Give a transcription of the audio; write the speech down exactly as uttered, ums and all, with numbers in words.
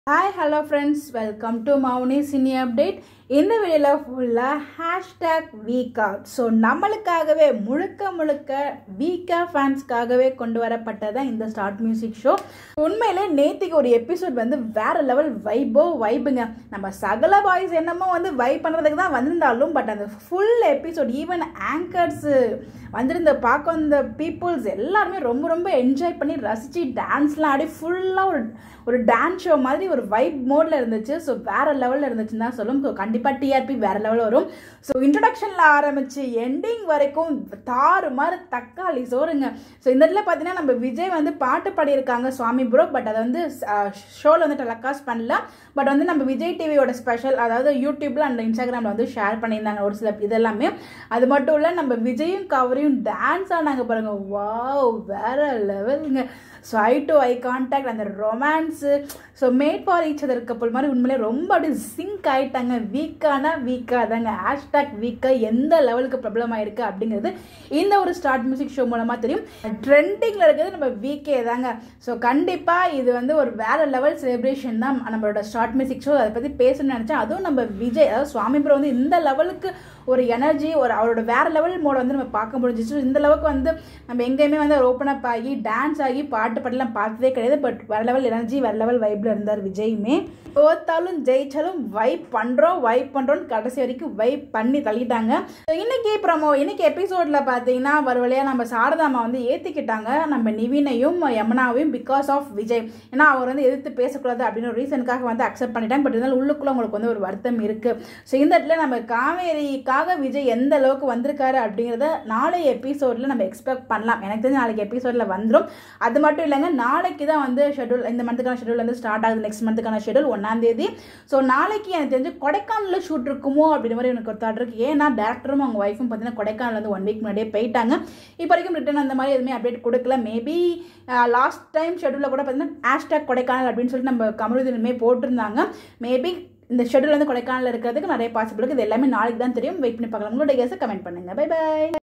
Hi, hello friends. Welcome to Mauni Cine Update. இந்த வீடியோல ஃபுல்லா ஹேஷ்டாக் வீக்கா. ஸோ நம்மளுக்காகவே முழுக்க முழுக்க வீக்கா ஃபேன்ஸ்க்காகவே கொண்டு வரப்பட்டதான் இந்த ஸ்டார்ட் மியூசிக் ஷோ. உண்மையிலே நேற்றுக்கு ஒரு எபிசோட் வந்து வேற லெவல் வைபோ வைபுங்க. நம்ம சகல பாய்ஸ் என்னமோ வந்து வைப் பண்ணுறதுக்கு தான் வந்திருந்தாலும் பட் அந்த ஃபுல் எபிசோட் ஈவன் ஆங்கர்ஸ் வந்திருந்த பார்க்க வந்த பீப்புள்ஸ் எல்லாருமே ரொம்ப ரொம்ப என்ஜாய் பண்ணி ரசித்து டான்ஸ்லாம் ஆடி ஃபுல்லாக ஒரு ஒரு டான்ஸ் ஷோ மாதிரி ஒரு வைப் மோடில் இருந்துச்சு. ஸோ வேறு லெவலில் இருந்துச்சுன்னு தான் சொல்லும். ஸோ கண்டிப்பாக டிஆர்பி வேறு லெவலில் வரும். ஸோ இன்ட்ரடக்ஷனில் ஆரம்பித்து எண்டிங் வரைக்கும் தாறு மாதிரி தக்காளி சோறுங்க. ஸோ இந்த இடத்துல பார்த்தீங்கன்னா நம்ம விஜய் வந்து பாட்டு பாடியிருக்காங்க சுவாமி ப்ரோ. பட் அதை வந்து ஷோவில் வந்து டெலகாஸ்ட் பண்ணல. பட் வந்து நம்ம விஜய் டிவியோட ஸ்பெஷல் அதாவது யூடியூப்பில் அண்ட் இன்ஸ்டாகிராமில் வந்து ஷேர் பண்ணியிருந்தாங்க ஒரு சில இதெல்லாமே. அது மட்டும் இல்லை நம்ம விஜயும் கவரையும் டான்ஸ் ஆனாங்க பாருங்க. வாவ் வேற லெவலுங்க. So I do I contact அந்த romance so made for each other couple மாதிரி உண்மையிலே ரொம்ப அப்படியே சிங்க் ஆகிட்டாங்க. வீக்கானா வீக்கா தாங்க. ஹேஷ்டாக் வீக்கா எந்த லெவலுக்கு ப்ராப்ளம் ஆயிருக்கு அப்படிங்கிறது இந்த ஒரு ஸ்டார்ட் மியூசிக் ஷோ மூலமாக தெரியும். ட்ரெண்டிங்கில் இருக்கிறது நம்ம வீக்கே தாங்க. ஸோ கண்டிப்பாக இது வந்து ஒரு வேறு லெவல் செலிப்ரேஷன் தான் நம்மளோட ஸ்டார்ட் மியூசிக் ஷோ. அதை பற்றி பேசணும்னு நினச்சேன். அதுவும் நம்ம விஜய் அதாவது சுவாமி ப்ரோ வந்து இந்த லெவலுக்கு ஒரு எனர்ஜி ஒரு அவரோட வேறு லெவல் மோட வந்து நம்ம பார்க்க முடிஞ்சிச்சு. இந்த அளவுக்கு வந்து நம்ம எங்கேயுமே வந்து ஓப்பன் அப் ஆகி டான்ஸ் ஆகி பாட்டு பாட்டுலாம் பார்த்ததே கிடையாது. பட் வேறு லெவல் எனர்ஜி வேறு லெவல் வைப்பில் இருந்தார் விஜயுமே. தோத்தாலும் ஜெயிச்சாலும் வைப் பண்ணுறோம் வைப் பண்ணுறோன்னு கடைசி வரைக்கும் வைப் பண்ணி தள்ளிட்டாங்க. இன்னைக்கு ப்ரமோ இன்னைக்கு எபிசோடில் பார்த்தீங்கன்னா ஒரு வழியாக நம்ம சாரதாமா வந்து ஏற்றிக்கிட்டாங்க நம்ம நிவினையும் யமுனாவையும் பிகாஸ் ஆஃப் விஜய். ஏன்னா அவர் வந்து எதிர்த்து பேசக்கூடாது அப்படின்னு ஒரு ரீசனுக்காக வந்து அக்செப்ட் பண்ணிட்டாங்க. பட் இருந்தாலும் உள்ளுக்குள்ள உங்களுக்கு வந்து ஒரு வருத்தம் இருக்குது. ஸோ இந்த இடத்துல நம்ம காவேரிக்காக விஜய் எந்த அளவுக்கு வந்திருக்காரு அப்படிங்கிறத நாளைய எபிசோடில் நம்ம எக்ஸ்பெக்ட் பண்ணலாம். எனக்கு தெரிஞ்சு நாளைக்கு எபிசோடில் வந்துடும். அது மட்டும் இல்லைங்க, நாளைக்கு தான் வந்து ஷெட்யூல் இந்த மந்த்துக்கான ஷெட்யூல் வந்து ஸ்டார்ட் ஆகுது. நெக்ஸ்ட் மந்த்துக்கான ஷெட்யூல் ஒன்றாம் தேதி. ஸோ நாளைக்கு எனக்கு தெரிஞ்சு கொடைக்கானலில் ஷூட் இருக்குமோ அப்படின்ற மாதிரி எனக்கு ஒரு தாட் இருக்குது. ஏன்னா டேரக்டரும் அவங்க ஒய்ஃபும் பார்த்தீங்கன்னா கொடைக்கானல் வந்து ஒன் வீக் முன்னாடியே போயிட்டாங்க. இப்போ வரைக்கும் ரிட்டன் அந்த மாதிரி எதுவுமே அப்டேட் கொடுக்கல. மேபி லாஸ்ட் டைம் ஷெட்யூலில் கூட பார்த்தீங்கன்னா ஹேஷ்டாக் கொடைக்கானல் அப்படின்னு சொல்லிட்டு நம்ம கமருதீனுமே போட்டிருந்தாங்க. மேபி இந்த ஷெட்யூல் வந்து கொடைக்கானலில் இருக்கிறதுக்கு நிறைய பாசிபிள் இருக்குது. இது எல்லாமே நாளைக்கு தான் தெரியும். வெயிட் பண்ணி பார்க்கலாம். உங்களோட கேஸை கமெண்ட் பண்ணுங்கள். Bye by.